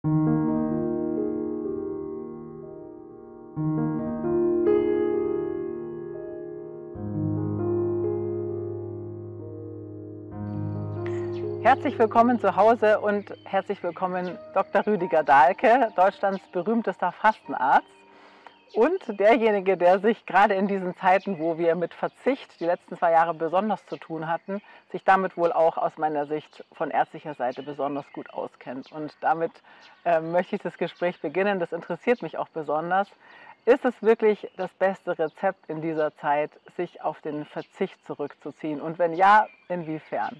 Herzlich willkommen zu Hause und herzlich willkommen Dr. Rüdiger Dahlke, Deutschlands berühmtester Fastenarzt und derjenige, der sich gerade in diesen Zeiten, wo wir mit Verzicht die letzten 2 Jahre besonders zu tun hatten, sich damit wohl auch aus meiner Sicht von ärztlicher Seite besonders gut auskennt. Und damit möchte ich das Gespräch beginnen. Das interessiert mich auch besonders. Ist es wirklich das beste Rezept in dieser Zeit, sich auf den Verzicht zurückzuziehen? Und wenn ja, inwiefern?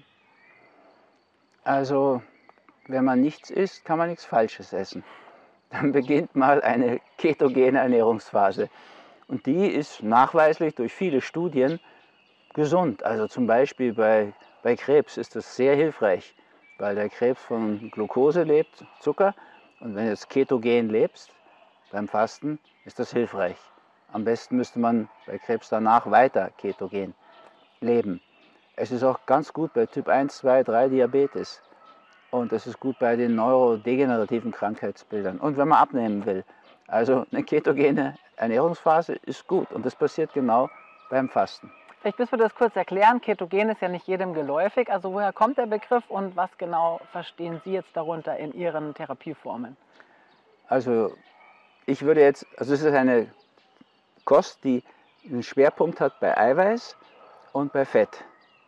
Also, wenn man nichts isst, kann man nichts Falsches essen. Dann beginnt mal eine ketogene Ernährungsphase. Und die ist nachweislich durch viele Studien gesund. Also zum Beispiel bei Krebs ist das sehr hilfreich, weil der Krebs von Glucose lebt, Zucker. Und wenn du jetzt ketogen lebst, beim Fasten, ist das hilfreich. Am besten müsste man bei Krebs danach weiter ketogen leben. Es ist auch ganz gut bei Typ 1, 2, 3 Diabetes. Und es ist gut bei den neurodegenerativen Krankheitsbildern. Und wenn man abnehmen will. Also eine ketogene Ernährungsphase ist gut. Und das passiert genau beim Fasten. Vielleicht müssen wir das kurz erklären. Ketogen ist ja nicht jedem geläufig. Also woher kommt der Begriff und was genau verstehen Sie jetzt darunter in Ihren Therapieformen? Also ich würde jetzt, also es ist eine Kost, die einen Schwerpunkt hat bei Eiweiß und bei Fett.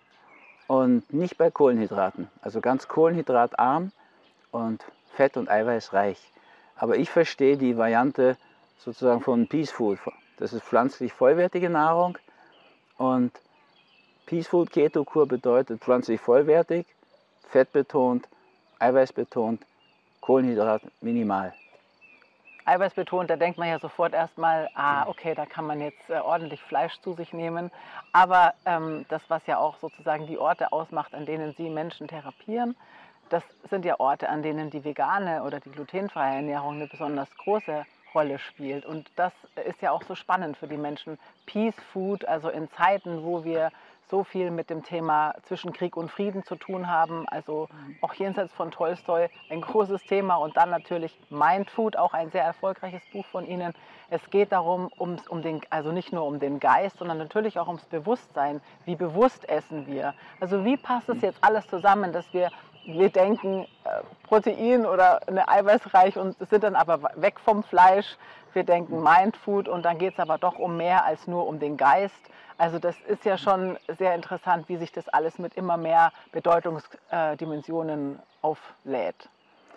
Und nicht bei Kohlenhydraten. Also ganz kohlenhydratarm und fett- und eiweißreich. Aber ich verstehe die Variante sozusagen von Peace Food. Das ist pflanzlich vollwertige Nahrung. Und Peace Food Keto-Kur bedeutet pflanzlich vollwertig, fettbetont, eiweißbetont, Kohlenhydrat minimal. Eiweißbetont, da denkt man ja sofort erstmal, okay, da kann man jetzt ordentlich Fleisch zu sich nehmen. Aber das, was ja auch sozusagen die Orte ausmacht, an denen Sie Menschen therapieren, das sind ja Orte, an denen die vegane oder die glutenfreie Ernährung eine besonders große Rolle spielt. Und das ist ja auch so spannend für die Menschen. Peace Food, also in Zeiten, wo wir so viel mit dem Thema zwischen Krieg und Frieden zu tun haben, also auch jenseits von Tolstoi ein großes Thema und dann natürlich Mindfood, auch ein sehr erfolgreiches Buch von Ihnen. Es geht darum, also nicht nur um den Geist, sondern natürlich auch ums Bewusstsein. Wie bewusst essen wir? Also wie passt es jetzt alles zusammen, dass wir denken, Protein oder eine eiweißreich und sind dann aber weg vom Fleisch. Wir denken Mindfood und dann geht es aber doch um mehr als nur um den Geist. Also das ist ja schon sehr interessant, wie sich das alles mit immer mehr Bedeutungsdimensionen auflädt.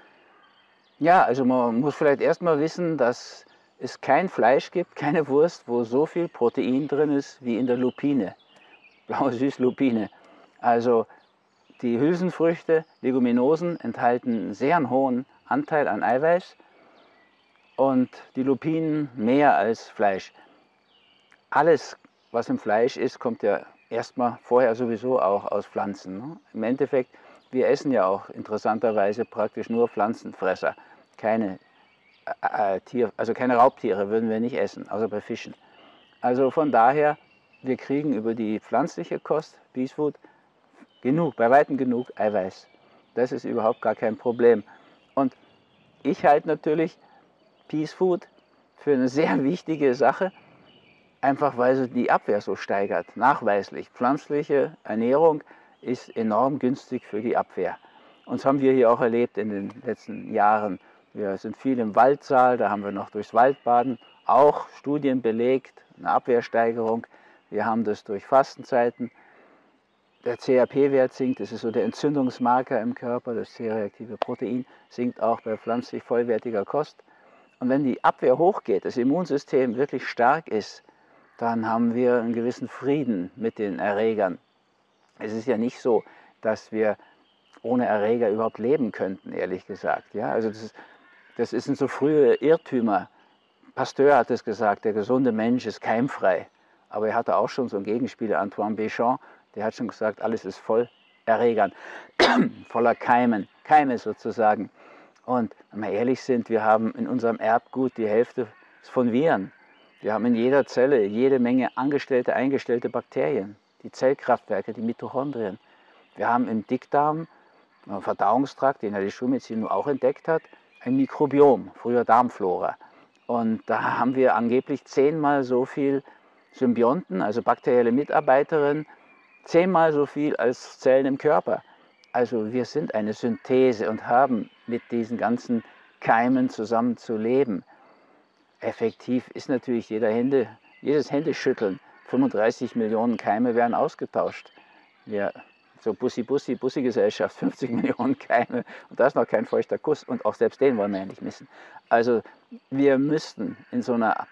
Ja, also man muss vielleicht erstmal wissen, dass es kein Fleisch gibt, keine Wurst, wo so viel Protein drin ist wie in der Lupine, blaue Süßlupine. Also die Hülsenfrüchte, Leguminosen, enthalten einen sehr hohen Anteil an Eiweiß und die Lupinen mehr als Fleisch. Alles, was im Fleisch ist, kommt ja erstmal vorher sowieso auch aus Pflanzen. Ne? Im Endeffekt, wir essen ja auch interessanterweise praktisch nur Pflanzenfresser. Keine Raubtiere würden wir nicht essen, außer bei Fischen. Also von daher, wir kriegen über die pflanzliche Kost, Peace Food, genug, bei weitem genug Eiweiß. Das ist überhaupt gar kein Problem. Und ich halte natürlich Peace Food für eine sehr wichtige Sache, einfach weil sie die Abwehr so steigert, nachweislich. Pflanzliche Ernährung ist enorm günstig für die Abwehr. Und das haben wir hier auch erlebt in den letzten Jahren. Wir sind viel im Waldsaal, da haben wir noch durchs Waldbaden auch Studien belegt, eine Abwehrsteigerung. Wir haben das durch Fastenzeiten. Der CRP-Wert sinkt, das ist so der Entzündungsmarker im Körper, das C-reaktive Protein sinkt auch bei pflanzlich vollwertiger Kost. Und wenn die Abwehr hochgeht, das Immunsystem wirklich stark ist, dann haben wir einen gewissen Frieden mit den Erregern. Es ist ja nicht so, dass wir ohne Erreger überhaupt leben könnten, ehrlich gesagt. Ja, also das sind so frühe Irrtümer. Pasteur hat es gesagt, der gesunde Mensch ist keimfrei. Aber er hatte auch schon so einen Gegenspieler, Antoine Béchamp, der hat schon gesagt, alles ist voll Erregern, voller Keime sozusagen. Und wenn wir ehrlich sind, wir haben in unserem Erbgut die Hälfte von Viren. Wir haben in jeder Zelle jede Menge eingestellte Bakterien, die Zellkraftwerke, die Mitochondrien. Wir haben im Dickdarm, im Verdauungstrakt, den ja die Schulmedizin nur auch entdeckt hat, ein Mikrobiom, früher Darmflora. Und da haben wir angeblich 10-mal so viel Symbionten, also bakterielle Mitarbeiterinnen, 10-mal so viel als Zellen im Körper. Also wir sind eine Synthese und haben mit diesen ganzen Keimen zusammen zu leben. Effektiv ist natürlich jedes Händeschütteln. 35 Millionen Keime werden ausgetauscht. Ja, so Bussi-Gesellschaft, 50 Millionen Keime und da ist noch kein feuchter Kuss und auch selbst den wollen wir ja nicht missen. Also wir müssten in so einer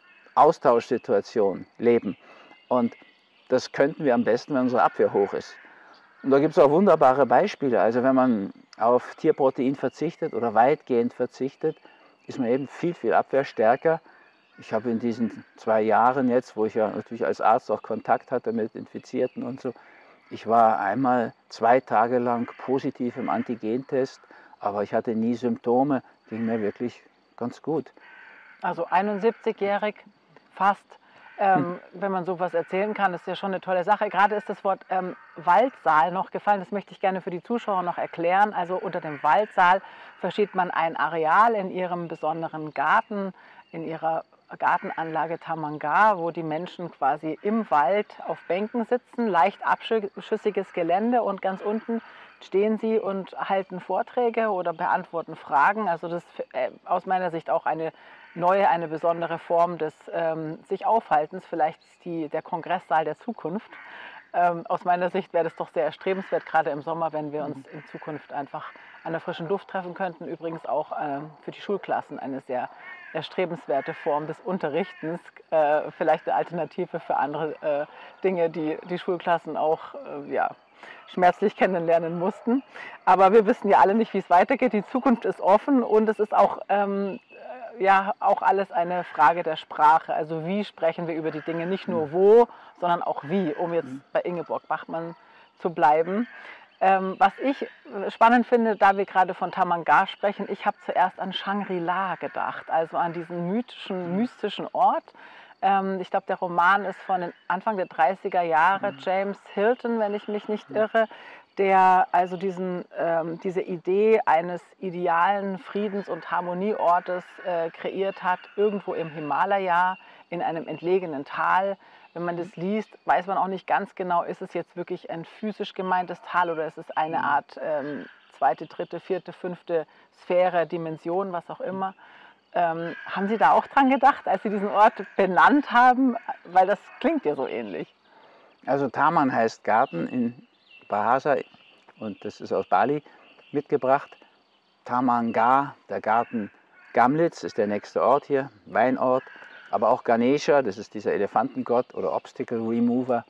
Austauschsituation leben und das könnten wir am besten, wenn unsere Abwehr hoch ist. Und da gibt es auch wunderbare Beispiele. Also wenn man auf Tierprotein verzichtet oder weitgehend verzichtet, ist man eben viel, viel abwehrstärker. Ich habe in diesen 2 Jahren jetzt, wo ich ja natürlich als Arzt auch Kontakt hatte mit Infizierten und so, ich war einmal 2 Tage lang positiv im Antigentest, aber ich hatte nie Symptome, ging mir wirklich ganz gut. Also 71-jährig fast, wenn man sowas erzählen kann, ist ja schon eine tolle Sache. Gerade ist das Wort Waldsaal noch gefallen, das möchte ich gerne für die Zuschauer noch erklären. Also unter dem Waldsaal versteht man ein Areal in ihrem besonderen Garten, in ihrer Gartenanlage Tamanga, wo die Menschen quasi im Wald auf Bänken sitzen, leicht abschüssiges Gelände und ganz unten stehen sie und halten Vorträge oder beantworten Fragen. Also das ist aus meiner Sicht auch eine neue, eine besondere Form des sich Aufhaltens. Vielleicht ist der Kongresssaal der Zukunft. Aus meiner Sicht wäre das doch sehr erstrebenswert, gerade im Sommer, wenn wir uns in Zukunft einfach an der frischen Luft treffen könnten. Übrigens auch für die Schulklassen eine sehr erstrebenswerte Form des Unterrichtens, vielleicht eine Alternative für andere Dinge, die die Schulklassen auch ja, schmerzlich kennenlernen mussten. Aber wir wissen ja alle nicht, wie es weitergeht. Die Zukunft ist offen und es ist auch, ja, auch alles eine Frage der Sprache. Also wie sprechen wir über die Dinge, nicht nur wo, sondern auch wie, um jetzt bei Ingeborg Bachmann zu bleiben. Was ich spannend finde, da wir gerade von Tamanga sprechen, ich habe zuerst an Shangri-La gedacht, also an diesen mystischen Ort. Ich glaube, der Roman ist von den Anfang der 30er Jahre, James Hilton, wenn ich mich nicht irre, der also diese Idee eines idealen Friedens- und Harmonieortes kreiert hat, irgendwo im Himalaya, in einem entlegenen Tal. Wenn man das liest, weiß man auch nicht ganz genau, ist es jetzt wirklich ein physisch gemeintes Tal oder ist es eine Art zweite, dritte, vierte, fünfte Sphäre, Dimension, was auch immer. Haben Sie da auch dran gedacht, als Sie diesen Ort benannt haben? Weil das klingt ja so ähnlich. Also Taman heißt Garten in Bahasa und das ist aus Bali mitgebracht. Tamanga, der Garten Gamlitz ist der nächste Ort hier, Weinort. Aber auch Ganesha, das ist dieser Elefantengott oder Obstacle Remover.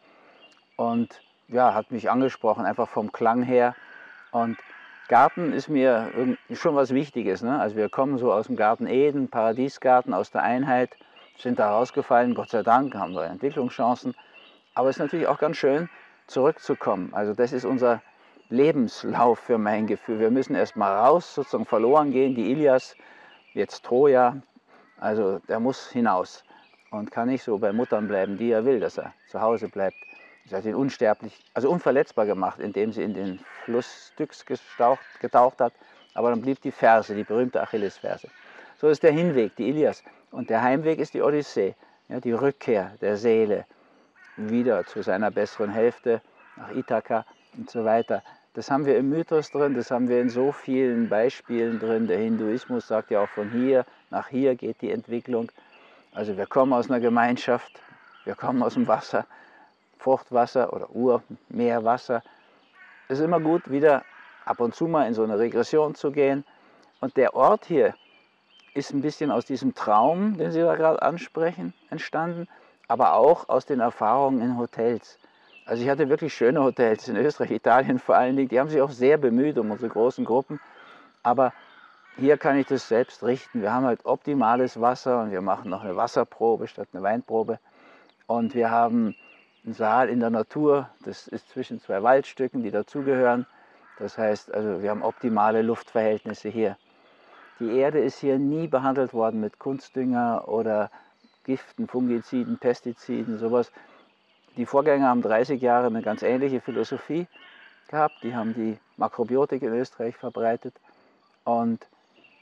Und ja, hat mich angesprochen, einfach vom Klang her. Und Garten ist mir schon was Wichtiges. Ne? Also wir kommen so aus dem Garten Eden, Paradiesgarten, aus der Einheit, sind da rausgefallen, Gott sei Dank, haben wir Entwicklungschancen. Aber es ist natürlich auch ganz schön, zurückzukommen. Also das ist unser Lebenslauf für mein Gefühl. Wir müssen erst mal raus, sozusagen verloren gehen. Die Ilias, jetzt Troja, also der muss hinaus und kann nicht so bei Muttern bleiben, die er will, dass er zu Hause bleibt. Sie hat ihn unsterblich, also unverletzbar gemacht, indem sie in den Fluss Styx getaucht hat. Aber dann blieb die Ferse, die berühmte Achillesferse. So ist der Hinweg, die Ilias. Und der Heimweg ist die Odyssee, ja, die Rückkehr der Seele wieder zu seiner besseren Hälfte, nach Ithaka und so weiter. Das haben wir im Mythos drin, das haben wir in so vielen Beispielen drin. Der Hinduismus sagt ja auch, von hier nach hier geht die Entwicklung. Also wir kommen aus einer Gemeinschaft, wir kommen aus dem Wasser, Fruchtwasser oder Urmeerwasser. Es ist immer gut, wieder ab und zu mal in so eine Regression zu gehen. Und der Ort hier ist ein bisschen aus diesem Traum, den Sie da gerade ansprechen, entstanden, aber auch aus den Erfahrungen in Hotels. Also ich hatte wirklich schöne Hotels in Österreich, Italien vor allen Dingen. Die haben sich auch sehr bemüht um unsere großen Gruppen. Aber hier kann ich das selbst richten. Wir haben halt optimales Wasser und wir machen noch eine Wasserprobe statt eine Weinprobe. Und wir haben einen Saal in der Natur, das ist zwischen 2 Waldstücken, die dazugehören. Das heißt, also wir haben optimale Luftverhältnisse hier. Die Erde ist hier nie behandelt worden mit Kunstdünger oder Giften, Fungiziden, Pestiziden, sowas. Die Vorgänger haben 30 Jahre eine ganz ähnliche Philosophie gehabt. Die haben die Makrobiotik in Österreich verbreitet. Und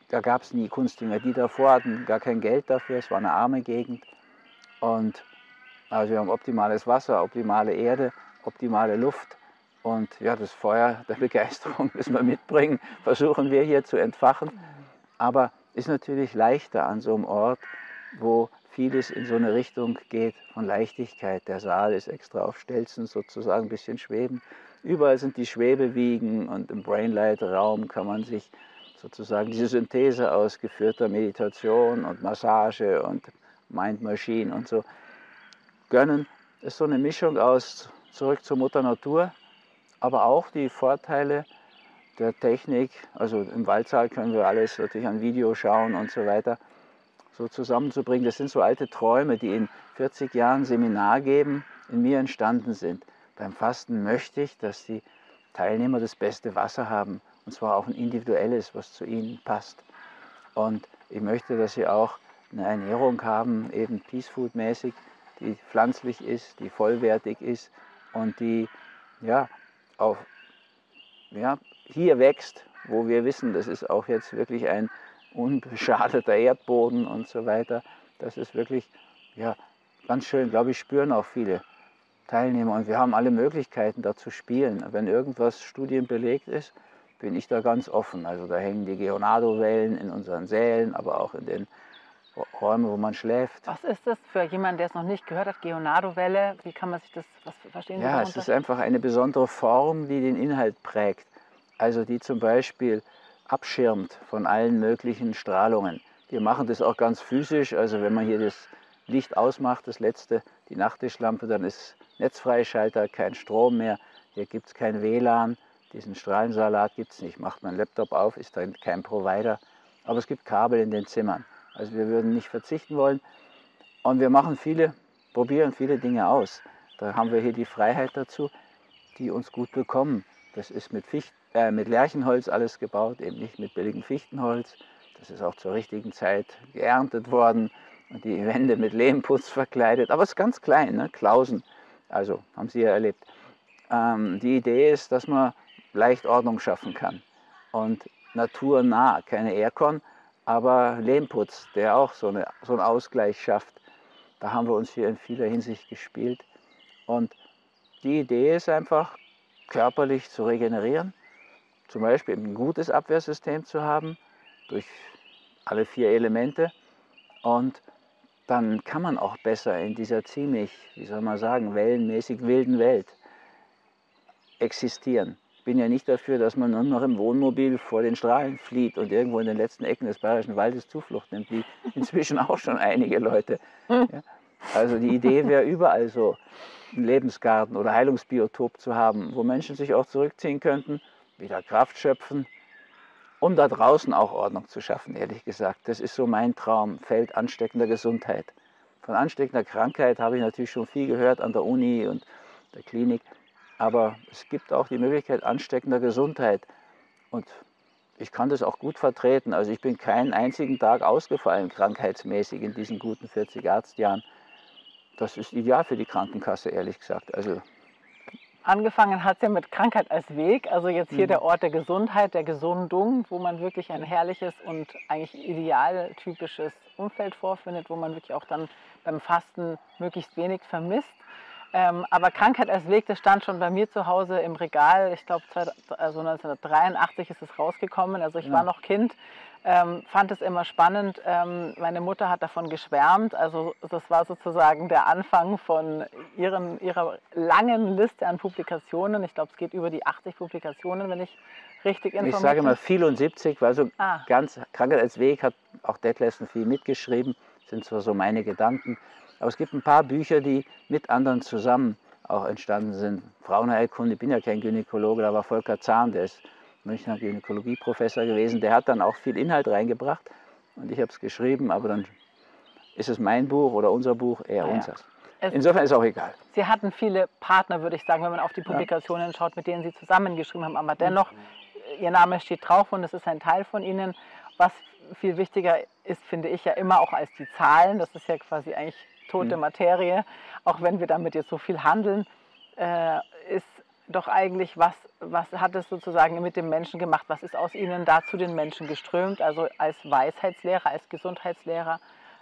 da gab es nie Kunstdünger. Die davor hatten gar kein Geld dafür, es war eine arme Gegend. Und also wir haben optimales Wasser, optimale Erde, optimale Luft. Und ja, das Feuer der Begeisterung, das wir mitbringen, versuchen wir hier zu entfachen. Aber ist natürlich leichter an so einem Ort, wo vieles in so eine Richtung geht von Leichtigkeit. Der Saal ist extra auf Stelzen sozusagen ein bisschen schwebend. Überall sind die Schwebewiegen und im Brainlight-Raum kann man sich sozusagen diese Synthese aus geführter Meditation und Massage und Mind Machine und so gönnen. Das ist so eine Mischung aus zurück zur Mutter Natur, aber auch die Vorteile der Technik. Also im Waldsaal können wir alles natürlich an Video schauen und so weiter, so zusammenzubringen. Das sind so alte Träume, die in 40 Jahren Seminar geben, in mir entstanden sind. Beim Fasten möchte ich, dass die Teilnehmer das beste Wasser haben, und zwar auch ein individuelles, was zu ihnen passt. Und ich möchte, dass sie auch eine Ernährung haben, eben Peace Food mäßig, die pflanzlich ist, die vollwertig ist und die ja, auch ja, hier wächst, wo wir wissen, das ist auch jetzt wirklich ein unbeschadeter Erdboden und so weiter. Das ist wirklich ja, ganz schön, glaube ich, spüren auch viele Teilnehmer. Und wir haben alle Möglichkeiten, da zu spielen. Wenn irgendwas studienbelegt ist, bin ich da ganz offen. Also da hängen die Geonado-Wellen in unseren Sälen, aber auch in den Räumen, wo man schläft. Was ist das für jemanden, der es noch nicht gehört hat, Geonado-Welle? Wie kann man sich das, was verstehen Sie Ja, darunter? es ist einfach eine besondere Form, die den Inhalt prägt. Also die zum Beispiel abschirmt von allen möglichen Strahlungen. Wir machen das auch ganz physisch. Also wenn man hier das Licht ausmacht, das letzte, die Nachttischlampe, dann ist Netzfreischalter, kein Strom mehr. Hier gibt es kein WLAN. Diesen Strahlensalat gibt es nicht. Macht man Laptop auf, ist dann kein Provider. Aber es gibt Kabel in den Zimmern. Also wir würden nicht verzichten wollen. Und wir machen probieren viele Dinge aus. Da haben wir hier die Freiheit dazu, die uns gut bekommen. Das ist mit Lärchenholz alles gebaut, eben nicht mit billigem Fichtenholz. Das ist auch zur richtigen Zeit geerntet worden und die Wände mit Lehmputz verkleidet. Aber es ist ganz klein, ne? Klausen, also haben Sie ja erlebt. Die Idee ist, dass man leicht Ordnung schaffen kann und naturnah, keine Aircon, aber Lehmputz, der auch so einen Ausgleich schafft. Da haben wir uns hier in vieler Hinsicht gespielt. Und die Idee ist einfach, körperlich zu regenerieren, zum Beispiel ein gutes Abwehrsystem zu haben, durch alle 4 Elemente. Und dann kann man auch besser in dieser ziemlich, wie soll man sagen, wellenmäßig wilden Welt existieren. Ich bin ja nicht dafür, dass man nur noch im Wohnmobil vor den Strahlen flieht und irgendwo in den letzten Ecken des Bayerischen Waldes Zuflucht nimmt, wie inzwischen auch schon einige Leute. Ja? Also die Idee wäre überall so, einen Lebensgarten oder Heilungsbiotop zu haben, wo Menschen sich auch zurückziehen könnten, wieder Kraft schöpfen, um da draußen auch Ordnung zu schaffen, ehrlich gesagt. Das ist so mein Traum, Feld ansteckender Gesundheit. Von ansteckender Krankheit habe ich natürlich schon viel gehört an der Uni und der Klinik. Aber es gibt auch die Möglichkeit ansteckender Gesundheit. Und ich kann das auch gut vertreten. Also ich bin keinen einzigen Tag ausgefallen, krankheitsmäßig in diesen guten 40 Arztjahren. Das ist ideal für die Krankenkasse, ehrlich gesagt. Also Angefangen hat es ja mit Krankheit als Weg, also jetzt hier der Ort der Gesundheit, der Gesundung, wo man wirklich ein herrliches und eigentlich idealtypisches Umfeld vorfindet, wo man wirklich auch dann beim Fasten möglichst wenig vermisst. Aber Krankheit als Weg, das stand schon bei mir zu Hause im Regal. Ich glaube, also 1983 ist es rausgekommen. Also ich war noch Kind, fand es immer spannend. Meine Mutter hat davon geschwärmt. Also das war sozusagen der Anfang von ihrer langen Liste an Publikationen. Ich glaube, es geht über die 80 Publikationen, wenn ich richtig informiert bin. Ich sage mal 74, weil so ganz Krankheit als Weg hat auch Detlefsen viel mitgeschrieben. Das sind zwar so meine Gedanken. Aber es gibt ein paar Bücher, die mit anderen zusammen auch entstanden sind. Frauenheilkunde, ich bin ja kein Gynäkologe, da war Volker Zahn, der ist Münchner Gynäkologieprofessor gewesen. Der hat dann auch viel Inhalt reingebracht und ich habe es geschrieben, aber dann ist es mein Buch oder unser Buch, eher unseres. Insofern ist auch egal. Sie hatten viele Partner, würde ich sagen, wenn man auf die Publikationen schaut, mit denen Sie zusammengeschrieben haben. Aber dennoch, Ihr Name steht drauf und es ist ein Teil von Ihnen. Was viel wichtiger ist, finde ich ja immer auch als die Zahlen. Das ist ja quasi eigentlich tote Materie, auch wenn wir damit jetzt so viel handeln, ist doch eigentlich, was hat es sozusagen mit dem Menschen gemacht? Was ist aus ihnen da zu den Menschen geströmt? Also als Weisheitslehrer, als Gesundheitslehrer.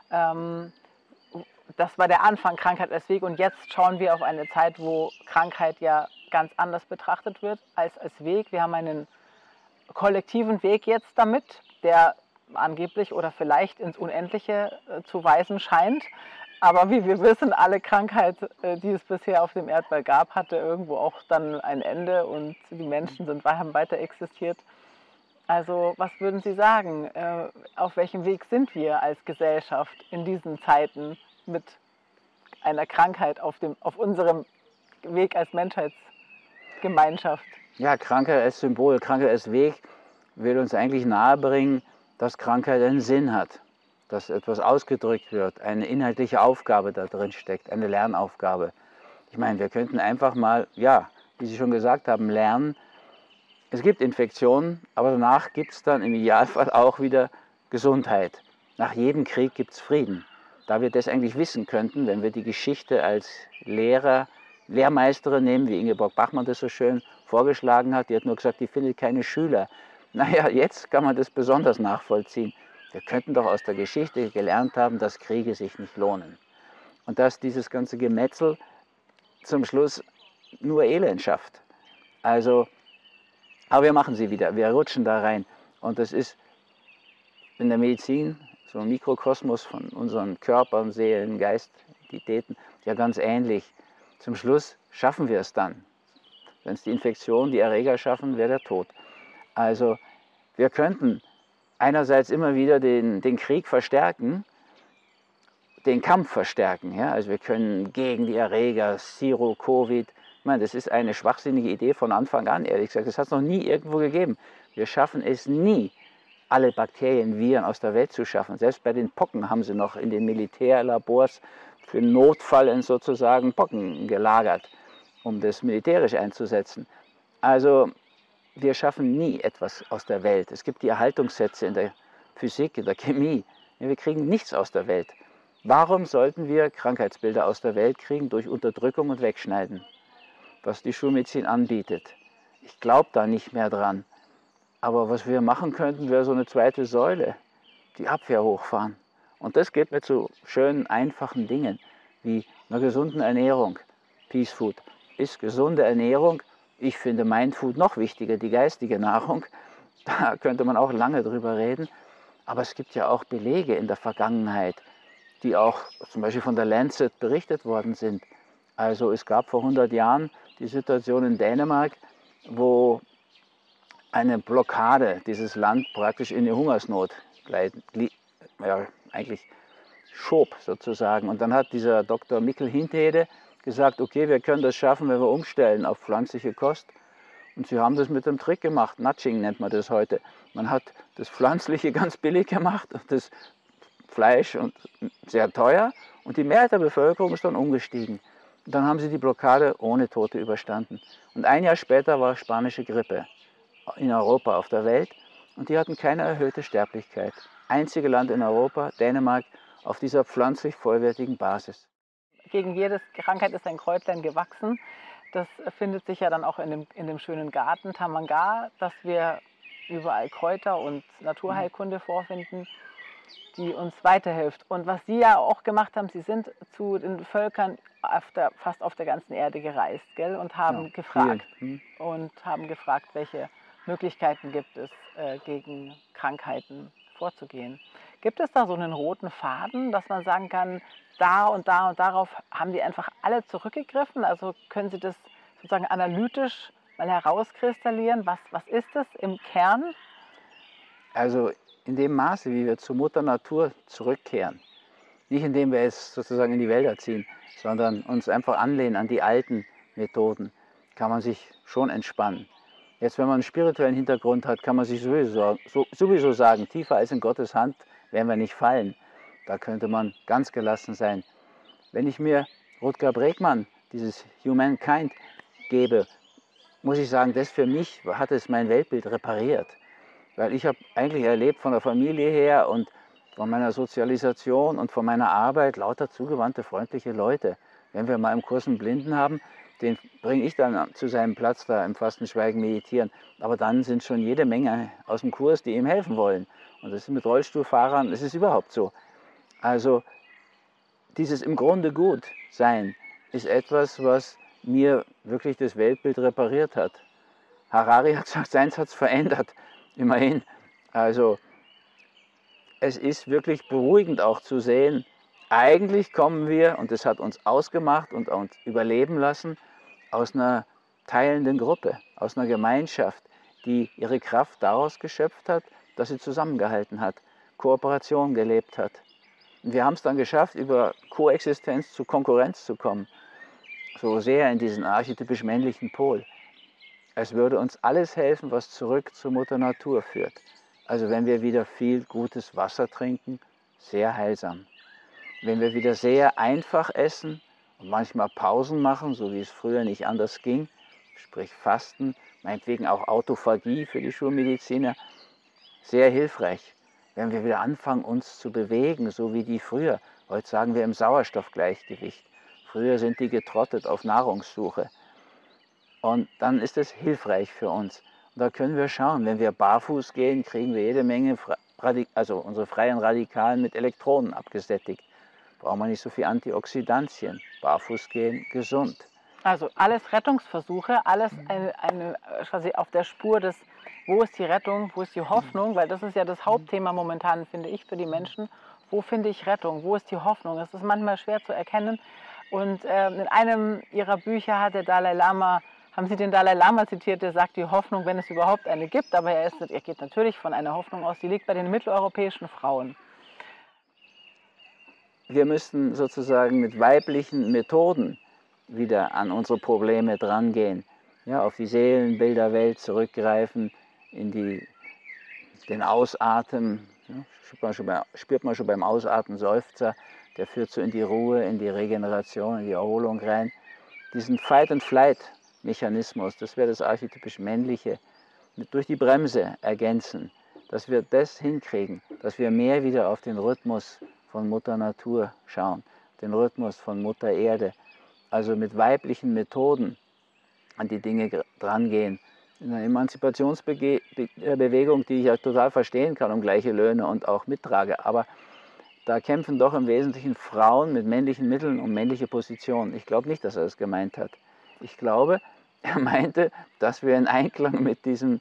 Das war der Anfang, Krankheit als Weg. Und jetzt schauen wir auf eine Zeit, wo Krankheit ja ganz anders betrachtet wird als Weg. Wir haben einen kollektiven Weg jetzt damit, der angeblich oder vielleicht ins Unendliche zu weisen scheint. Aber wie wir wissen, alle Krankheit, die es bisher auf dem Erdball gab, hatte irgendwo auch dann ein Ende und die Menschen haben weiter existiert. Also was würden Sie sagen? Auf welchem Weg sind wir als Gesellschaft in diesen Zeiten mit einer Krankheit auf unserem Weg als Menschheitsgemeinschaft? Ja, Krankheit als Symbol, Krankheit als Weg will uns eigentlich nahebringen, dass Krankheit einen Sinn hat, dass etwas ausgedrückt wird, eine inhaltliche Aufgabe da drin steckt, eine Lernaufgabe. Ich meine, wir könnten einfach mal, ja, wie Sie schon gesagt haben, lernen. Es gibt Infektionen, aber danach gibt es dann im Idealfall auch wieder Gesundheit. Nach jedem Krieg gibt es Frieden. Da wir das eigentlich wissen könnten, wenn wir die Geschichte als Lehrmeisterin nehmen, wie Ingeborg Bachmann das so schön vorgeschlagen hat, die hat nur gesagt, die findet keine Schüler. Naja, jetzt kann man das besonders nachvollziehen. Wir könnten doch aus der Geschichte gelernt haben, dass Kriege sich nicht lohnen. Und dass dieses ganze Gemetzel zum Schluss nur Elend schafft. Also, aber wir machen sie wieder, wir rutschen da rein. Und das ist in der Medizin, so ein Mikrokosmos von unseren Körpern, Seelen, Geist, Entitäten, ja ganz ähnlich. Zum Schluss schaffen wir es dann. Wenn es die Infektion, die Erreger schaffen, wäre der Tod. Also wir könnten einerseits immer wieder den Krieg verstärken, den Kampf verstärken. Ja? Also wir können gegen die Erreger, Zero, Covid, ich meine, das ist eine schwachsinnige Idee von Anfang an, ehrlich gesagt. Das hat es noch nie irgendwo gegeben. Wir schaffen es nie, alle Bakterien, Viren aus der Welt zu schaffen. Selbst bei den Pocken haben sie noch in den Militärlabors für Notfall sozusagen Pocken gelagert, um das militärisch einzusetzen. Also wir schaffen nie etwas aus der Welt. Es gibt die Erhaltungssätze in der Physik, in der Chemie. Wir kriegen nichts aus der Welt. Warum sollten wir Krankheitsbilder aus der Welt kriegen durch Unterdrückung und Wegschneiden, was die Schulmedizin anbietet? Ich glaube da nicht mehr dran. Aber was wir machen könnten, wäre so eine zweite Säule, die Abwehr hochfahren. Und das geht mit so schönen, einfachen Dingen wie einer gesunden Ernährung. Peace Food ist gesunde Ernährung. Ich finde Mindfood noch wichtiger, die geistige Nahrung. Da könnte man auch lange drüber reden. Aber es gibt ja auch Belege in der Vergangenheit, die auch zum Beispiel von der Lancet berichtet worden sind. Also es gab vor 100 Jahren die Situation in Dänemark, wo eine Blockade dieses Land praktisch in die Hungersnot eigentlich schob sozusagen. Und dann hat dieser Dr. Mikkel Hintede gesagt, okay, wir können das schaffen, wenn wir umstellen auf pflanzliche Kost. Und sie haben das mit dem Trick gemacht, Nudging nennt man das heute. Man hat das Pflanzliche ganz billig gemacht und das Fleisch und sehr teuer. Und die Mehrheit der Bevölkerung ist dann umgestiegen. Und dann haben sie die Blockade ohne Tote überstanden. Und ein Jahr später war spanische Grippe in Europa, auf der Welt. Und die hatten keine erhöhte Sterblichkeit. Einzige Land in Europa, Dänemark, auf dieser pflanzlich vollwertigen Basis. Gegen jede Krankheit ist ein Kräutlein gewachsen. Das findet sich ja dann auch in dem schönen Garten Tamanga, dass wir überall Kräuter und Naturheilkunde vorfinden, die uns weiterhilft. Und was Sie ja auch gemacht haben, Sie sind zu den Völkern fast auf der ganzen Erde gereist, gell? Und haben gefragt, welche Möglichkeiten gibt es, gegen Krankheiten vorzugehen. Gibt es da so einen roten Faden, dass man sagen kann, da und da und darauf haben die einfach alle zurückgegriffen? Also können Sie das sozusagen analytisch mal herauskristallieren? Was ist das im Kern? Also in dem Maße, wie wir zur Mutter Natur zurückkehren, nicht indem wir es sozusagen in die Wälder ziehen, sondern uns einfach anlehnen an die alten Methoden, kann man sich schon entspannen. Jetzt, wenn man einen spirituellen Hintergrund hat, kann man sich sowieso sagen, tiefer als in Gottes Hand werden wir nicht fallen. Da könnte man ganz gelassen sein. Wenn ich mir Rutger Bregmann, dieses Humankind, gebe, muss ich sagen, das für mich hat es mein Weltbild repariert. Weil ich habe eigentlich erlebt von der Familie her und von meiner Sozialisation und von meiner Arbeit lauter zugewandte, freundliche Leute. Wenn wir mal im Kurs einen Blinden haben, den bringe ich dann zu seinem Platz da im Fastenschweigen meditieren. Aber dann sind schon jede Menge aus dem Kurs, die ihm helfen wollen. Und das ist mit Rollstuhlfahrern, das ist überhaupt so. Also dieses im Grunde gut sein ist etwas, was mir wirklich das Weltbild repariert hat. Harari hat gesagt, seins hat es verändert, immerhin. Also es ist wirklich beruhigend auch zu sehen, eigentlich kommen wir, und das hat uns ausgemacht und uns überleben lassen, aus einer teilenden Gruppe, aus einer Gemeinschaft, die ihre Kraft daraus geschöpft hat, dass sie zusammengehalten hat, Kooperation gelebt hat. Und wir haben es dann geschafft, über Koexistenz zu Konkurrenz zu kommen, so sehr in diesen archetypisch männlichen Pol. Es würde uns alles helfen, was zurück zur Mutter Natur führt. Also wenn wir wieder viel gutes Wasser trinken, sehr heilsam. Wenn wir wieder sehr einfach essen und manchmal Pausen machen, so wie es früher nicht anders ging, sprich Fasten, meinetwegen auch Autophagie für die Schulmediziner, sehr hilfreich. Wenn wir wieder anfangen, uns zu bewegen, so wie die früher. Heute sagen wir im Sauerstoffgleichgewicht. Früher sind die getrottet auf Nahrungssuche. Und dann ist es hilfreich für uns. Und da können wir schauen, wenn wir barfuß gehen, kriegen wir jede Menge, also unsere freien Radikalen mit Elektronen abgesättigt. Brauchen wir nicht so viel Antioxidantien. Barfuß gehen, gesund. Also alles Rettungsversuche, alles quasi auf der Spur des, wo ist die Rettung, wo ist die Hoffnung, weil das ist ja das Hauptthema momentan, finde ich, für die Menschen. Wo finde ich Rettung, wo ist die Hoffnung? Das ist manchmal schwer zu erkennen. Und in einem ihrer Bücher hat der Dalai Lama, haben Sie den Dalai Lama zitiert, der sagt, die Hoffnung, wenn es überhaupt eine gibt, aber er geht natürlich von einer Hoffnung aus, die liegt bei den mitteleuropäischen Frauen. Wir müssten sozusagen mit weiblichen Methoden wieder an unsere Probleme drangehen, ja, auf die Seelenbilderwelt zurückgreifen, in den Ausatmen, ja, spürt man schon beim Ausatmen Seufzer, der führt so in die Ruhe, in die Regeneration, in die Erholung rein. Diesen Fight-and-Flight-Mechanismus, das wäre das archetypisch Männliche, durch die Bremse ergänzen, dass wir das hinkriegen, dass wir mehr wieder auf den Rhythmus von Mutter Natur schauen, den Rhythmus von Mutter Erde, also mit weiblichen Methoden an die Dinge drangehen. In einer Emanzipationsbewegung, die ich ja total verstehen kann, um gleiche Löhne und auch mittrage, aber da kämpfen doch im Wesentlichen Frauen mit männlichen Mitteln um männliche Positionen. Ich glaube nicht, dass er das gemeint hat. Ich glaube, er meinte, dass wir in Einklang mit diesem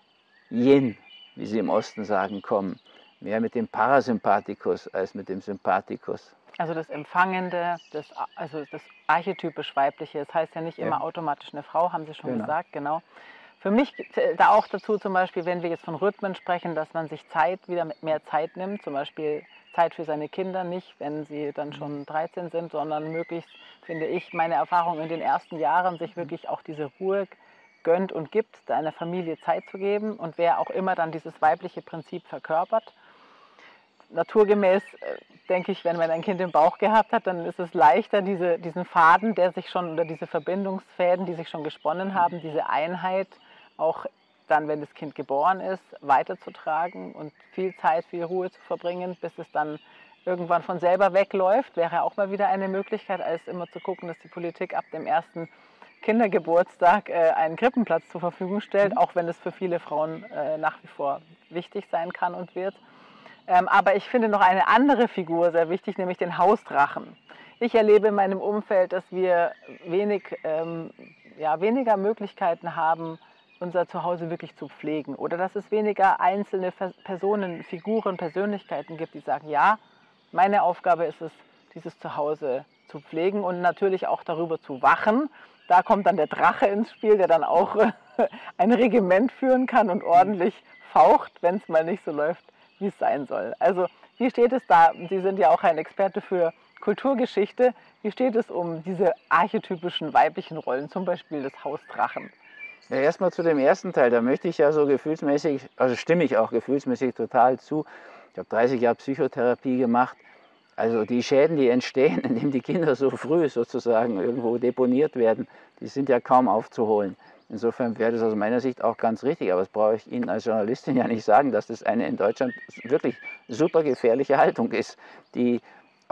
Yin, wie sie im Osten sagen, kommen. Mehr mit dem Parasympathikus als mit dem Sympathikus. Also das Empfangende, also das archetypisch Weibliche, das heißt ja nicht immer automatisch eine Frau, haben Sie schon gesagt, genau. Für mich da auch dazu zum Beispiel, wenn wir jetzt von Rhythmen sprechen, dass man sich wieder mehr Zeit nimmt, zum Beispiel Zeit für seine Kinder, nicht wenn sie dann schon 13 sind, sondern möglichst, finde ich, meine Erfahrung in den ersten Jahren, sich wirklich auch diese Ruhe gönnt und gibt, einer Familie Zeit zu geben und wer auch immer dann dieses weibliche Prinzip verkörpert. Naturgemäß denke ich, wenn man ein Kind im Bauch gehabt hat, dann ist es leichter, diesen Faden, der sich schon, oder diese Verbindungsfäden, die sich schon gesponnen haben, diese Einheit auch dann, wenn das Kind geboren ist, weiterzutragen und viel Zeit, viel Ruhe zu verbringen, bis es dann irgendwann von selber wegläuft, wäre auch mal wieder eine Möglichkeit, als immer zu gucken, dass die Politik ab dem ersten Kindergeburtstag einen Krippenplatz zur Verfügung stellt, auch wenn es für viele Frauen nach wie vor wichtig sein kann und wird. Aber ich finde noch eine andere Figur sehr wichtig, nämlich den Hausdrachen. Ich erlebe in meinem Umfeld, dass wir weniger Möglichkeiten haben, unser Zuhause wirklich zu pflegen. Oder dass es weniger einzelne Personen, Figuren, Persönlichkeiten gibt, die sagen, ja, meine Aufgabe ist es, dieses Zuhause zu pflegen und natürlich auch darüber zu wachen. Da kommt dann der Drache ins Spiel, der dann auch ein Regiment führen kann und ordentlich faucht, wenn es mal nicht so läuft, wie es sein soll. Also wie steht es da? Sie sind ja auch ein Experte für Kulturgeschichte. Wie steht es um diese archetypischen weiblichen Rollen, zum Beispiel des Hausdrachen? Ja, erstmal zu dem ersten Teil, da möchte ich ja so gefühlsmäßig, also stimme ich auch gefühlsmäßig total zu. Ich habe 30 Jahre Psychotherapie gemacht. Also die Schäden, die entstehen, indem die Kinder so früh sozusagen irgendwo deponiert werden, die sind ja kaum aufzuholen. Insofern wäre das aus meiner Sicht auch ganz richtig, aber das brauche ich Ihnen als Journalistin ja nicht sagen, dass das eine in Deutschland wirklich super gefährliche Haltung ist, die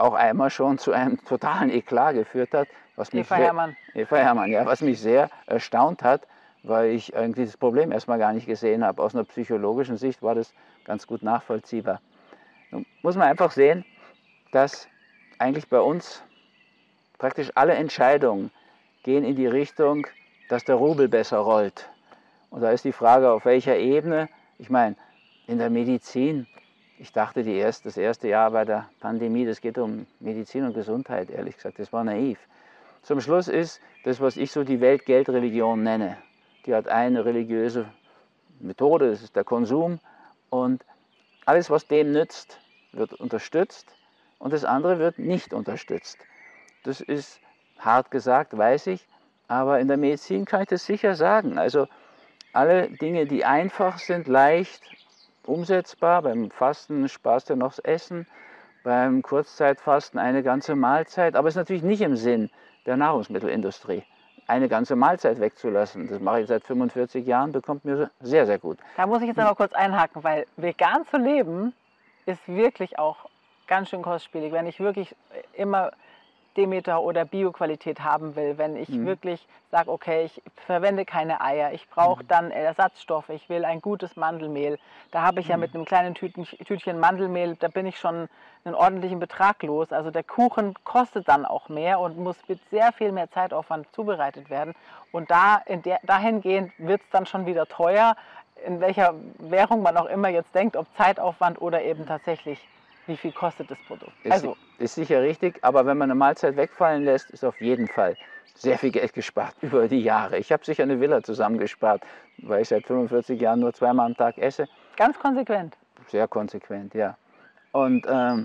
auch einmal schon zu einem totalen Eklat geführt hat. Was mich Eva Herrmann. Eva Herrmann, ja, was mich sehr erstaunt hat, weil ich irgendwie das Problem erstmal gar nicht gesehen habe. Aus einer psychologischen Sicht war das ganz gut nachvollziehbar. Nun muss man einfach sehen, dass eigentlich bei uns praktisch alle Entscheidungen gehen in die Richtung, dass der Rubel besser rollt. Und da ist die Frage, auf welcher Ebene. Ich meine, in der Medizin, ich dachte das erste Jahr bei der Pandemie, das geht um Medizin und Gesundheit, ehrlich gesagt, das war naiv. Zum Schluss ist das, was ich so die Welt-Geld-Religion nenne. Die hat eine religiöse Methode, das ist der Konsum. Und alles, was dem nützt, wird unterstützt und das andere wird nicht unterstützt. Das ist hart gesagt, weiß ich, aber in der Medizin kann ich das sicher sagen. Also alle Dinge, die einfach sind, leicht umsetzbar. Beim Fasten sparst du noch das Essen, beim Kurzzeitfasten eine ganze Mahlzeit, aber es ist natürlich nicht im Sinn der Nahrungsmittelindustrie, eine ganze Mahlzeit wegzulassen. Das mache ich seit 45 Jahren, bekommt mir sehr, sehr gut. Da muss ich jetzt aber kurz einhaken, weil vegan zu leben ist wirklich auch ganz schön kostspielig. Wenn ich wirklich immer Demeter oder Bio-Qualität haben will, wenn ich wirklich sage, okay, ich verwende keine Eier, ich brauche dann Ersatzstoffe, ich will ein gutes Mandelmehl. Da habe ich ja mit einem kleinen Tütchen Mandelmehl, da bin ich schon einen ordentlichen Betrag los. Also der Kuchen kostet dann auch mehr und muss mit sehr viel mehr Zeitaufwand zubereitet werden. Und dahingehend wird es dann schon wieder teuer, in welcher Währung man auch immer jetzt denkt, ob Zeitaufwand oder eben tatsächlich, wie viel kostet das Produkt. Ist sicher richtig, aber wenn man eine Mahlzeit wegfallen lässt, ist auf jeden Fall sehr viel Geld gespart über die Jahre. Ich habe sicher eine Villa zusammengespart, weil ich seit 45 Jahren nur zweimal am Tag esse. Ganz konsequent. Sehr konsequent, ja. Und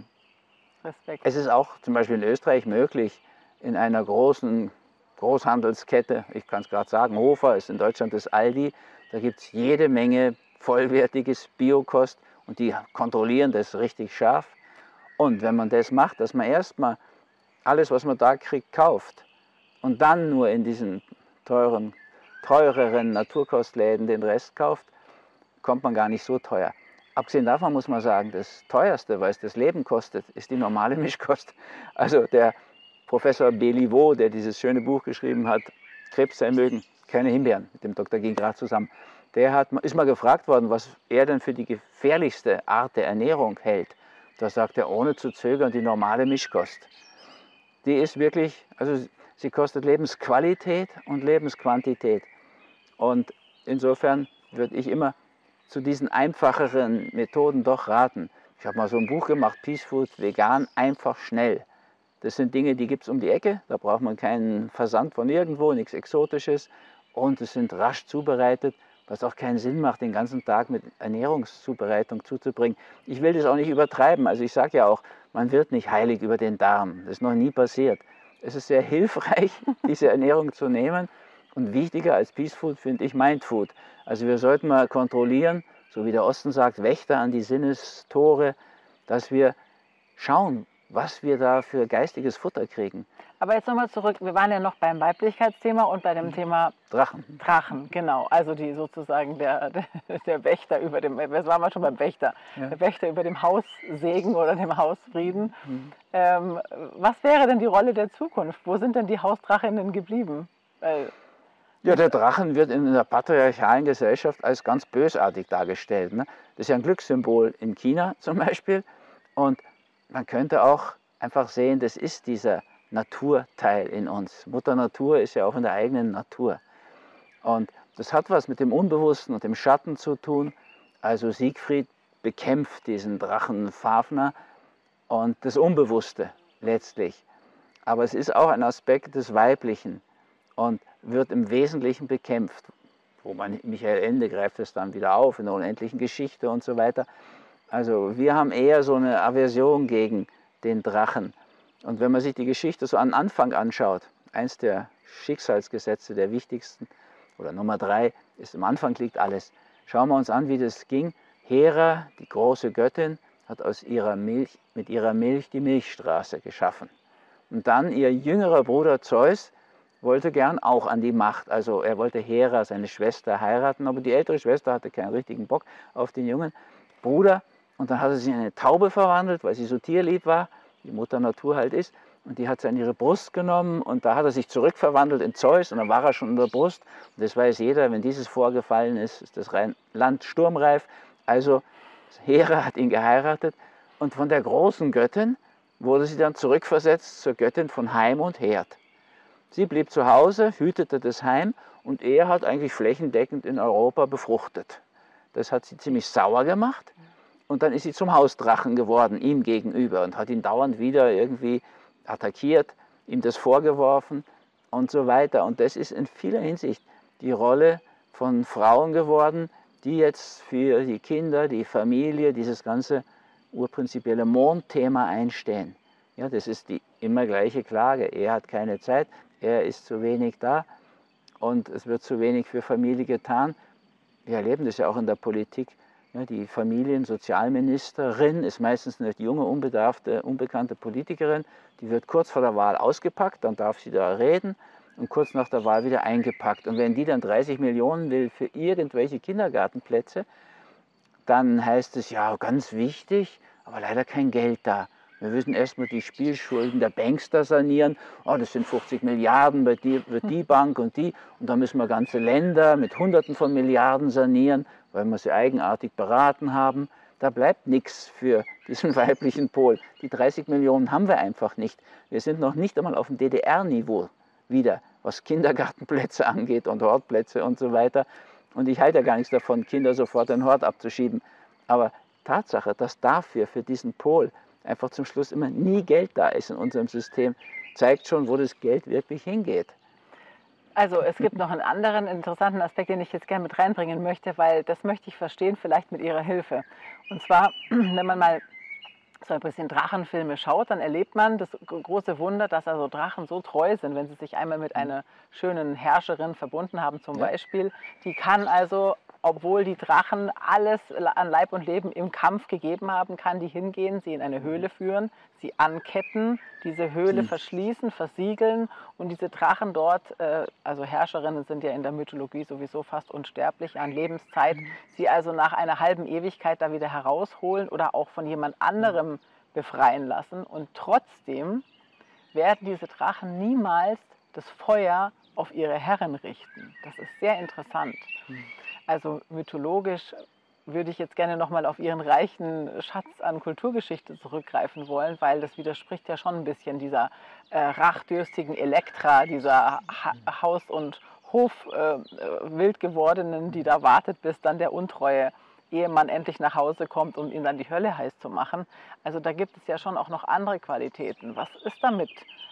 Respekt. es ist auch zum Beispiel in Österreich möglich, in einer großen Großhandelskette, ich kann es gerade sagen, Hofer ist in Deutschland das Aldi, da gibt es jede Menge vollwertiges Biokost und die kontrollieren das richtig scharf. Und wenn man das macht, dass man erstmal alles, was man da kriegt, kauft und dann nur in diesen teureren Naturkostläden den Rest kauft, kommt man gar nicht so teuer. Abgesehen davon muss man sagen, das teuerste, weil es das Leben kostet, ist die normale Mischkost. Also der Professor Béliveau, der dieses schöne Buch geschrieben hat, Krebs sein mögen, keine Himbeeren, mit dem Dr. Gingrad zusammen, ist mal gefragt worden, was er denn für die gefährlichste Art der Ernährung hält. Da sagt er, ohne zu zögern, die normale Mischkost. Die ist wirklich, also sie kostet Lebensqualität und Lebensquantität. Und insofern würde ich immer zu diesen einfacheren Methoden doch raten. Ich habe mal so ein Buch gemacht, Peace Food, vegan, einfach, schnell. Das sind Dinge, die gibt es um die Ecke, da braucht man keinen Versand von irgendwo, nichts Exotisches. Und es sind rasch zubereitet, was auch keinen Sinn macht, den ganzen Tag mit Ernährungszubereitung zuzubringen. Ich will das auch nicht übertreiben. Also ich sage ja auch, man wird nicht heilig über den Darm. Das ist noch nie passiert. Es ist sehr hilfreich, diese Ernährung zu nehmen. Und wichtiger als Peace Food finde ich Mindfood. Also wir sollten mal kontrollieren, so wie der Osten sagt, Wächter an die Sinnestore, dass wir schauen, was wir da für geistiges Futter kriegen. Aber jetzt nochmal zurück, wir waren ja noch beim Weiblichkeitsthema und bei dem Thema Drachen. Drachen, genau. Also die sozusagen der Wächter über dem, jetzt waren wir schon beim Wächter, ja. Der Wächter über dem Haussegen oder dem Hausfrieden. Was wäre denn die Rolle der Zukunft? Wo sind denn die Hausdrachinnen geblieben? Ja, der Drachen wird in einer patriarchalen Gesellschaft als ganz bösartig dargestellt. Ne? Das ist ja ein Glückssymbol in China zum Beispiel. Und man könnte auch einfach sehen, das ist dieser Naturteil in uns. Mutter Natur ist ja auch in der eigenen Natur. Und das hat was mit dem Unbewussten und dem Schatten zu tun. Also Siegfried bekämpft diesen Drachen Fafner und das Unbewusste letztlich. Aber es ist auch ein Aspekt des Weiblichen und wird im Wesentlichen bekämpft. Michael Ende greift es dann wieder auf in der unendlichen Geschichte und so weiter. Also wir haben eher so eine Aversion gegen den Drachen. Und wenn man sich die Geschichte so an Anfang anschaut, eins der Schicksalsgesetze, der wichtigsten, oder Nummer 3, ist, am Anfang liegt alles. Schauen wir uns an, wie das ging. Hera, die große Göttin, hat mit ihrer Milch die Milchstraße geschaffen. Und dann ihr jüngerer Bruder Zeus wollte gern auch an die Macht. Also er wollte Hera, seine Schwester, heiraten, aber die ältere Schwester hatte keinen richtigen Bock auf den jungen Bruder. Und dann hat er sich in eine Taube verwandelt, weil sie so tierlieb war. die Mutter Natur halt ist. Und die hat sie an ihre Brust genommen und da hat er sich zurückverwandelt in Zeus und dann war er schon in der Brust. Und das weiß jeder, wenn dieses vorgefallen ist, ist das Land sturmreif. Also Hera hat ihn geheiratet und von der großen Göttin wurde sie dann zurückversetzt zur Göttin von Heim und Herd. Sie blieb zu Hause, hütete das Heim und er hat eigentlich flächendeckend in Europa befruchtet. Das hat sie ziemlich sauer gemacht und dann ist sie zum Hausdrachen geworden, ihm gegenüber und hat ihn dauernd wieder irgendwie attackiert, ihm das vorgeworfen und so weiter. Und das ist in vieler Hinsicht die Rolle von Frauen geworden, die jetzt für die Kinder, die Familie, dieses ganze urprinzipielle Mondthema einstehen. Ja, das ist die immer gleiche Klage. Er hat keine Zeit, er ist zu wenig da und es wird zu wenig für Familie getan. Wir erleben das ja auch in der Politik. Ja, die Familiensozialministerin ist meistens eine junge, unbedarfte, unbekannte Politikerin. Die wird kurz vor der Wahl ausgepackt, dann darf sie da reden und kurz nach der Wahl wieder eingepackt. Und wenn die dann 30 Millionen will für irgendwelche Kindergartenplätze, dann heißt es, ja, ganz wichtig, aber leider kein Geld da. Wir müssen erstmal die Spielschulden der Bankster sanieren. Oh, das sind 50 Milliarden, bei die wird die Bank und die. Und dann müssen wir ganze Länder mit Hunderten von Milliarden sanieren, weil wir sie eigenartig beraten haben. Da bleibt nichts für diesen weiblichen Pol. Die 30 Millionen haben wir einfach nicht. Wir sind noch nicht einmal auf dem DDR-Niveau wieder, was Kindergartenplätze angeht und Hortplätze und so weiter. Und ich halte ja gar nichts davon, Kinder sofort in den Hort abzuschieben. Aber Tatsache, dass dafür, für diesen Pol, einfach zum Schluss immer nie Geld da ist in unserem System, zeigt schon, wo das Geld wirklich hingeht. Also es gibt noch einen anderen interessanten Aspekt, den ich jetzt gerne mit reinbringen möchte, weil das möchte ich verstehen, vielleicht mit Ihrer Hilfe. Und zwar, wenn man mal so ein bisschen Drachenfilme schaut, dann erlebt man das große Wunder, dass also Drachen so treu sind, wenn sie sich einmal mit einer schönen Herrscherin verbunden haben zum Beispiel. Die kann also, obwohl die Drachen alles an Leib und Leben im Kampf gegeben haben, kann die hingehen, sie in eine Höhle führen, sie anketten, diese Höhle verschließen, versiegeln und diese Drachen dort, also Herrscherinnen sind ja in der Mythologie sowieso fast unsterblich an Lebenszeit, sie also nach einer halben Ewigkeit da wieder herausholen oder auch von jemand anderem befreien lassen. Und trotzdem werden diese Drachen niemals das Feuer auf ihre Herren richten. Das ist sehr interessant. Also mythologisch würde ich jetzt gerne nochmal auf Ihren reichen Schatz an Kulturgeschichte zurückgreifen wollen, weil das widerspricht ja schon ein bisschen dieser rachdürstigen Elektra, dieser Haus- und Hof-wild gewordenen, die da wartet, bis dann der untreue Ehemann endlich nach Hause kommt, um ihm dann die Hölle heiß zu machen. Also da gibt es ja schon auch noch andere Qualitäten. Was ist damit?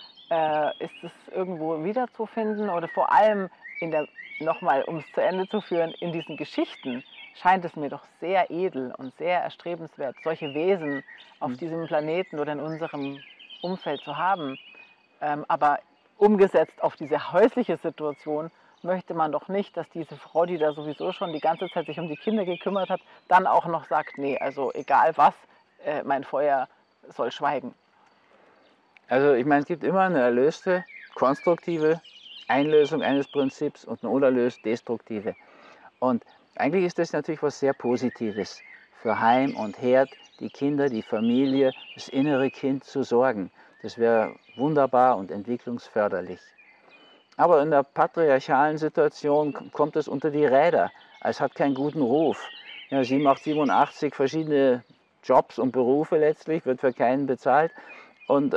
Ist es irgendwo wiederzufinden oder vor allem nochmal, um es zu Ende zu führen, in diesen Geschichten scheint es mir doch sehr edel und sehr erstrebenswert, solche Wesen auf diesem Planeten oder in unserem Umfeld zu haben. Aber umgesetzt auf diese häusliche Situation möchte man doch nicht, dass diese Frau, die da sowieso schon die ganze Zeit sich um die Kinder gekümmert hat, dann auch noch sagt, nee, also egal was, mein Feuer soll schweigen. Also ich meine, es gibt immer eine erlöste, konstruktive Einlösung eines Prinzips und eine unerlöst destruktive. Und eigentlich ist das natürlich was sehr Positives, für Heim und Herd, die Kinder, die Familie, das innere Kind zu sorgen. Das wäre wunderbar und entwicklungsförderlich. Aber in der patriarchalen Situation kommt es unter die Räder. Es hat keinen guten Ruf. Ja, sie macht 87 verschiedene Jobs und Berufe letztlich, wird für keinen bezahlt und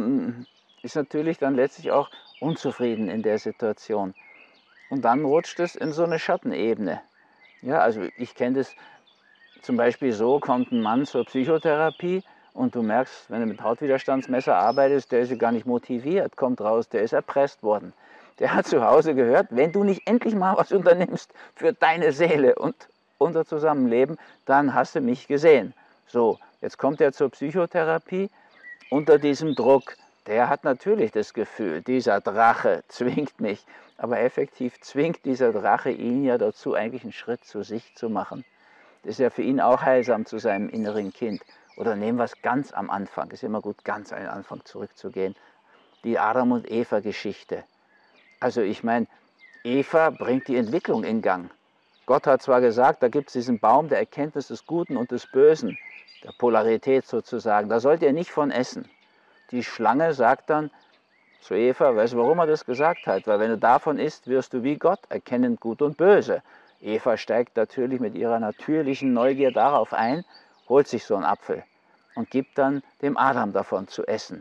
ist natürlich dann letztlich auch unzufrieden in der Situation. Und dann rutscht es in so eine Schattenebene. Ja, also ich kenne das zum Beispiel so, kommt ein Mann zur Psychotherapie und du merkst, wenn du mit Hautwiderstandsmesser arbeitest, der ist ja gar nicht motiviert, kommt raus, der ist erpresst worden. Der hat zu Hause gehört, wenn du nicht endlich mal was unternimmst für deine Seele und unser Zusammenleben, dann hast du mich gesehen. So, jetzt kommt er zur Psychotherapie unter diesem Druck. Der hat natürlich das Gefühl, dieser Drache zwingt mich. Aber effektiv zwingt dieser Drache ihn ja dazu, eigentlich einen Schritt zu sich zu machen. Das ist ja für ihn auch heilsam zu seinem inneren Kind. Oder nehmen wir es ganz am Anfang. Es ist immer gut, ganz an den Anfang zurückzugehen. Die Adam- und Eva-Geschichte. Also ich meine, Eva bringt die Entwicklung in Gang. Gott hat zwar gesagt, da gibt es diesen Baum der Erkenntnis des Guten und des Bösen, der Polarität sozusagen. Da sollt ihr nicht von essen. die Schlange sagt dann zu Eva, weißt du, warum er das gesagt hat? Weil wenn du davon isst, wirst du wie Gott, erkennend Gut und Böse. Eva steigt natürlich mit ihrer natürlichen Neugier darauf ein, holt sich so einen Apfel und gibt dann dem Adam davon zu essen.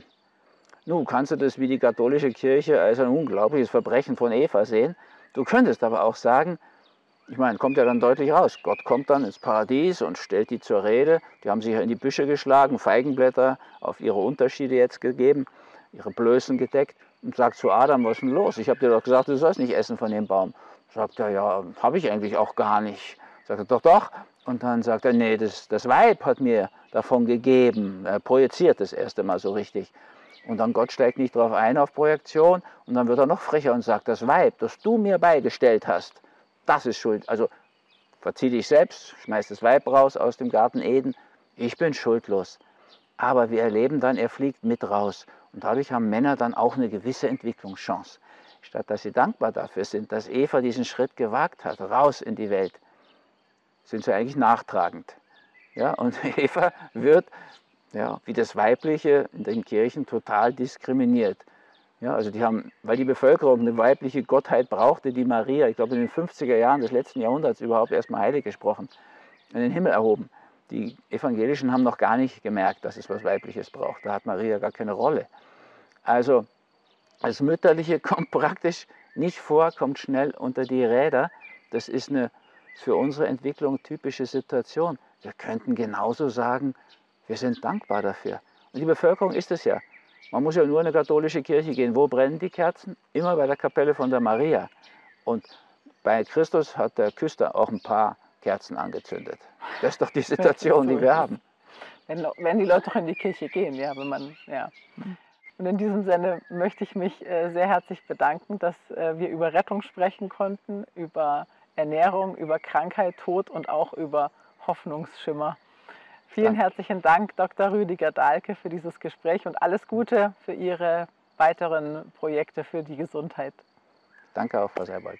Nun kannst du das wie die katholische Kirche als ein unglaubliches Verbrechen von Eva sehen. Du könntest aber auch sagen, ich meine, kommt ja dann deutlich raus, Gott kommt dann ins Paradies und stellt die zur Rede. Die haben sich ja in die Büsche geschlagen, Feigenblätter auf ihre Unterschiede jetzt gegeben, ihre Blößen gedeckt und sagt zu Adam, was ist denn los? Ich habe dir doch gesagt, du sollst nicht essen von dem Baum. Sagt er, ja, habe ich eigentlich auch gar nicht. Sagt er, doch, doch. Und dann sagt er, nee, das Weib hat mir davon gegeben. Er projiziert das erste Mal so richtig. Und dann Gott steigt nicht darauf ein, auf Projektion. Und dann wird er noch frecher und sagt, das Weib, das du mir beigestellt hast, das ist schuld. Also verzieh dich selbst, schmeiß das Weib raus aus dem Garten Eden. Ich bin schuldlos. Aber wir erleben dann, er fliegt mit raus. Und dadurch haben Männer dann auch eine gewisse Entwicklungschance. Statt dass sie dankbar dafür sind, dass Eva diesen Schritt gewagt hat, raus in die Welt, sind sie eigentlich nachtragend. Ja, und Eva wird, ja, wie das Weibliche in den Kirchen total diskriminiert. Ja, also die haben, weil die Bevölkerung eine weibliche Gottheit brauchte, die Maria, ich glaube in den 50er Jahren des letzten Jahrhunderts überhaupt erstmal heilig gesprochen, in den Himmel erhoben. Die Evangelischen haben noch gar nicht gemerkt, dass es was Weibliches braucht. Da hat Maria gar keine Rolle. Also das Mütterliche kommt praktisch nicht vor, kommt schnell unter die Räder. Das ist eine für unsere Entwicklung typische Situation. Wir könnten genauso sagen, wir sind dankbar dafür. Und die Bevölkerung ist es ja. Man muss ja nur in eine katholische Kirche gehen. Wo brennen die Kerzen? Immer bei der Kapelle von der Maria. Und bei Christus hat der Küster auch ein paar Kerzen angezündet. Das ist doch die Situation, die wir haben. Wenn die Leute doch in die Kirche gehen, ja, wenn man, ja. Und in diesem Sinne möchte ich mich sehr herzlich bedanken, dass wir über Rettung sprechen konnten, über Ernährung, über Krankheit, Tod und auch über Hoffnungsschimmer. Vielen herzlichen Dank, Dr. Rüdiger Dahlke, für dieses Gespräch und alles Gute für Ihre weiteren Projekte für die Gesundheit. Danke auch, Frau Seibold.